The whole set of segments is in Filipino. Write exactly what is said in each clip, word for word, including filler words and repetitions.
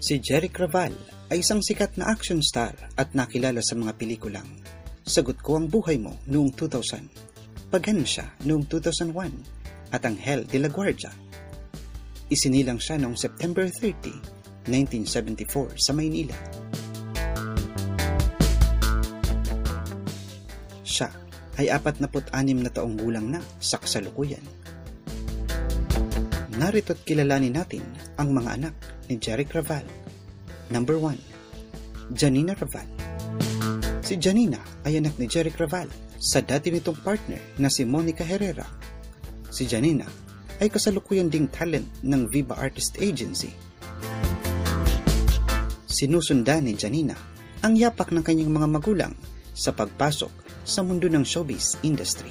Si Jeric Raval ay isang sikat na action star at nakilala sa mga pelikulang Sagot Ko Ang Buhay Mo noong two thousand, Pagansya noong two thousand one at Anghel de la Guardia. Isinilang siya noong September thirtieth, nineteen seventy-four sa Maynila. Siya ay forty-six na taong gulang na sa kasalukuyan. Narito't kilalanin natin ang mga anak ni Jeric Raval. Number one. Janina Raval. Si Janina ay anak ni Jeric Raval sa dati nitong partner na si Monica Herrera. Si Janina ay kasalukuyan ding talent ng Viva Artist Agency. Sinusundan ni Janina ang yapak ng kanyang mga magulang sa pagpasok sa mundo ng showbiz industry.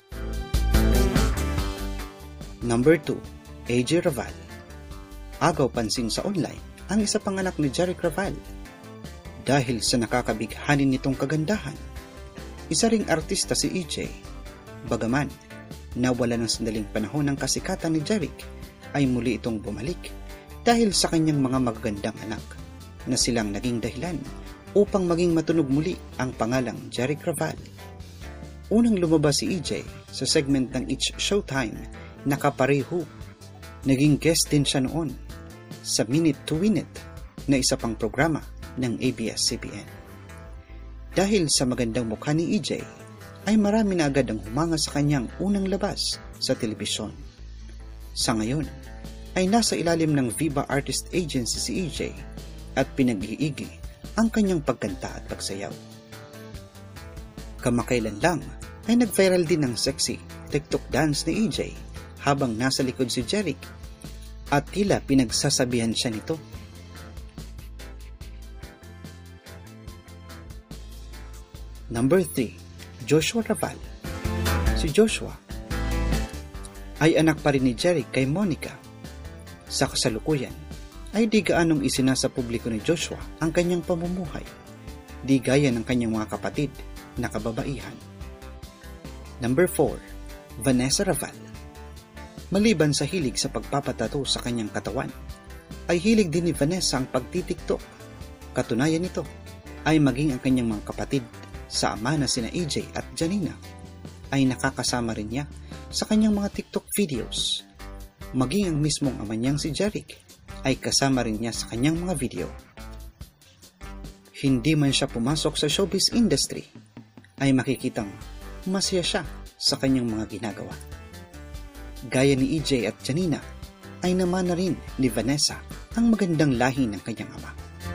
Number two. A J Raval. Agaw pansin sa online ang isa pang anak ni Jeric Raval dahil sa nakakabighanin nitong kagandahan. Isa ring artista si A J. Bagaman nawala ng sandaling panahon ng kasikatan ni Jeric, ay muli itong bumalik dahil sa kanyang mga magagandang anak na silang naging dahilan upang maging matunog muli ang pangalang Jeric Raval. Unang lumabas si A J sa segment ng It's Showtime na Kapareho. Naging guest din siya noon sa Minute to Win It na isa pang programa ng A B S C B N. Dahil sa magandang mukha ni A J, ay marami na agad ang humanga sa kanyang unang labas sa telebisyon. Sa ngayon, ay nasa ilalim ng Viva Artist Agency si A J at pinag-iigi ang kanyang pagkanta at pagsayaw. Kamakailan lang ay nag-viral din ang sexy TikTok dance ni A J habang nasa likod si Jeric at tila pinagsasabihan siya nito. Number three. Joshua Raval. Si Joshua ay anak pa rin ni Jeric kay Monica. Sa kasalukuyan ay di gaanong isinasa publiko ni Joshua ang kanyang pamumuhay, di gaya ng kanyang mga kapatid na kababaihan. Number four. Vanessa Raval. Maliban sa hilig sa pagpapatato sa kanyang katawan, ay hilig din ni Vanessa ang pagtitiktok. Katunayan nito ay maging ang kanyang mga kapatid sa ama na sina A J at Janina ay nakakasama rin niya sa kanyang mga TikTok videos. Maging ang mismong ama niyang si Jeric ay kasama rin niya sa kanyang mga video. Hindi man siya pumasok sa showbiz industry, ay makikitang masaya siya sa kanyang mga ginagawa. Gaya ni A J at Janina, ay naman na rin ni Vanessa ang magandang lahi ng kanyang ama.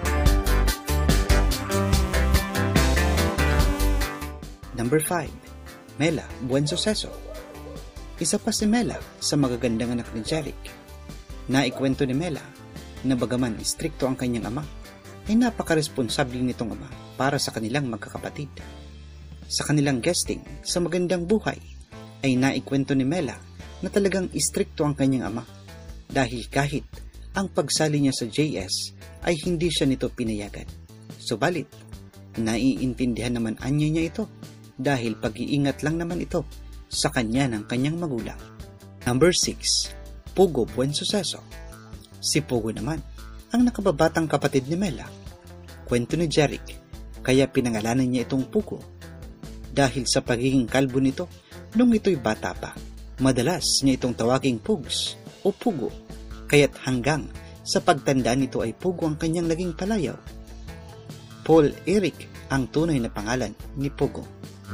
Number five. Mela Buensuceso. Isa pa si Mela sa magagandang anak ni Jeric. Naikwento ni Mela na bagaman istrikto ang kanyang ama, ay napakaresponsable nitong ama para sa kanilang magkakapatid. Sa kanilang guesting sa Magandang Buhay, ay naikwento ni Mela na talagang istrikto ang kanyang ama dahil kahit ang pagsali niya sa J S ay hindi siya nito pinayagan. Subalit, naiintindihan naman anya niya ito dahil pag-iingat lang naman ito sa kanya ng kanyang magulang. Number six. Pugo Buensuceso. Si Pugo naman ang nakababatang kapatid ni Mela. Kwento ni Jeric, kaya pinangalanan niya itong Pugo dahil sa pagiging kalbo nito nung ito'y bata pa. Madalas niya itong tawaging Pugs o Pugo, kaya't hanggang sa pagtanda nito ay Pugo ang kanyang naging palayaw. Paul Eric ang tunay na pangalan ni Pugo.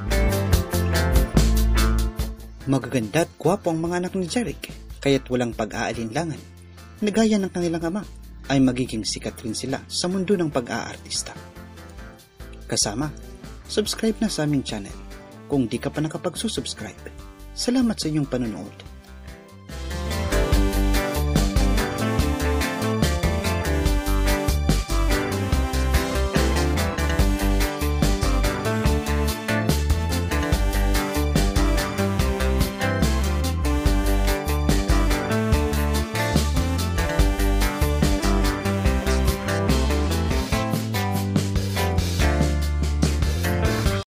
Magaganda at gwapo ang mga anak ni Jeric, kaya't walang pag-aalinlangan na gaya ng kanilang ama ay magiging sikat rin sila sa mundo ng pag-aartista. Kasama, subscribe na sa aming channel kung di ka pa nakapagsusubscribe. Salamat sa inyong panonood.